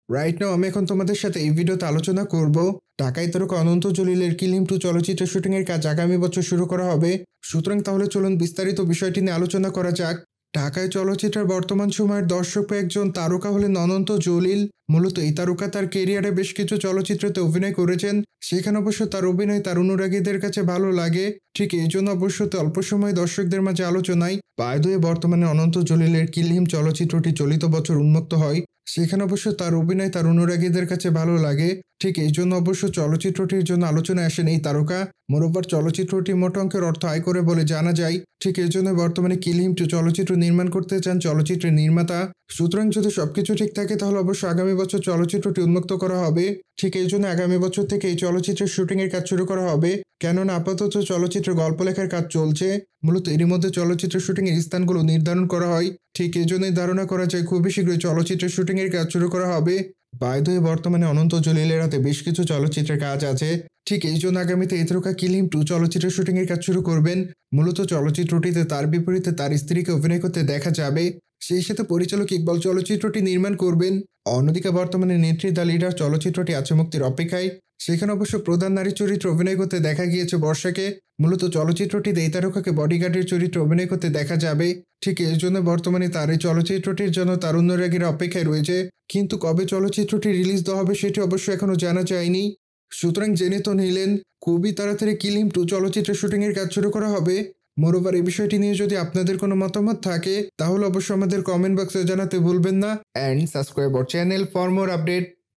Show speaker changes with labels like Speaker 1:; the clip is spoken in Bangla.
Speaker 1: রাইট নাও আমি এখন তোমাদের সাথে এই ভিডিওতে আলোচনা করব ঢাকায় তারকা অনন্ত জলিলের কিলিম 2 চলচ্চিত্রের শুটিংয়ের কাজ আগামী বছর শুরু করা হবে। সুতরাং তাহলে চলুন বিস্তারিত বিষয়টি নিয়ে আলোচনা করা যাক। ঢাকায় চলচ্চিত্রের বর্তমান সময়ের দর্শক একজন তারকা হলেন অনন্ত জলিল। মূলত এই তারকা তার কেরিয়ারে বেশ কিছু চলচ্চিত্রতে অভিনয় করেছেন, সেখানে অবশ্য তার অভিনয় তার অনুরাগীদের কাছে ভালো লাগে। ঠিক এই জন্য অবশ্য অল্প সময় দর্শকদের মাঝে আলোচনায়। বাই দ্য ওয়ে, বর্তমানে অনন্ত জলিলের কিলিম চলচ্চিত্রটি চলিত বছর উন্মুক্ত হয়, সেখানে অবশ্য তার অভিনয় তার অনুরাগীদের কাছে ভালো লাগে। ঠিক এই জন্য অবশ্য চলচ্চিত্রটির জন্য আলোচনায় আসেন এই তারকা। মোরোভার চলচ্চিত্রটি মোট অঙ্কের অর্থ আয় করে বলে জানা যায়। ঠিক এই জন্য বর্তমানে কিলিম 2 চলচ্চিত্র নির্মাণ করতে চান চলচ্চিত্রের নির্মাতা। সুতরাং যদি সবকিছু ঠিক থাকে তাহলে অবশ্য আগামী বছর চলচ্চিত্রটি উন্মুক্ত করা হবে। ঠিক এই জন্য আগামী বছর থেকে এই চলচ্চিত্রের শুটিংয়ের কাজ শুরু করা হবে, কেননা আপাতত চলচ্চিত্রের গল্প লেখার কাজ চলছে। মূলত এরই মধ্যে চলচ্চিত্রের শুটিংয়ের স্থানগুলো নির্ধারণ করা হয়। ঠিক এই জন্যই ধারণা করা যায় খুবই শীঘ্রই চলচ্চিত্রের শুটিংয়ের কাজ শুরু করা হবে। বাই দ্য ওয়ে, বর্তমানে অনন্ত জলিলের হাতে বেশ কিছু চলচ্চিত্রের কাজ আছে। ঠিক এই জন্য আগামীতে এই তারকা কিলিম 2 চলচ্চিত্রের শুটিংয়ের কাজ শুরু করবেন। মূলত চলচ্চিত্রটিতে তার বিপরীতে তার স্ত্রীকে অভিনয় করতে দেখা যাবে, সেই সাথে পরিচালক ইকবাল চলচ্চিত্রটি নির্মাণ করবেন। অন্যদিকে বর্তমানে নেত্রী দ্য লিডার চলচ্চিত্রটি আছে মুক্তির অপেক্ষায়, সেখানে অবশ্য প্রধান নারী চরিত্রে অভিনয় করতে দেখা গিয়েছে বর্ষাকে। মূলত চলচ্চিত্রটিতে এই তারকাকে বডিগার্ডের চরিত্রে অভিনয় করতে দেখা যাবে। ঠিক এর জন্য বর্তমানে তার এই চলচ্চিত্রটির জন্য তার অনুরাগীরা অপেক্ষায় রয়েছে, কিন্তু কবে চলচ্চিত্রটি রিলিজ দেওয়া হবে সেটি অবশ্য এখনো জানা যায়নি। সুতরাং জেনে তো নিলেন খুবই তাড়াতাড়ি কিলিম 2 চলচ্চিত্রের শুটিংয়ের কাজ শুরু করা হবে। মোরোভার এই বিষয়টি নিয়ে যদি আপনাদের কোনো মতামত থাকে তাহলে অবশ্যই আমাদের কমেন্ট বক্সে জানাতে ভুলবেন না। And subscribe our channel for more update.